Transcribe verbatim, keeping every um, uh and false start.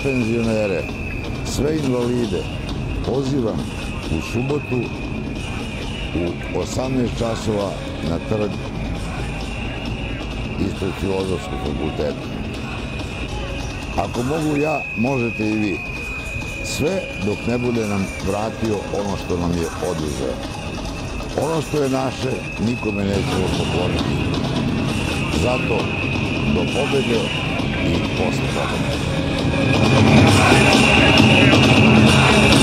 penzionere, sve invalide pozivam u subotu u osamnaest časova na trg ispred Filozofskog fakulteta. Ako mogu ja, možete i vi. Sve dok ne bude nam vratio ono što nam je oduzeo. Ono što je naše, nikome nećemo pokloniti. Zato, do pobede i posle pobede.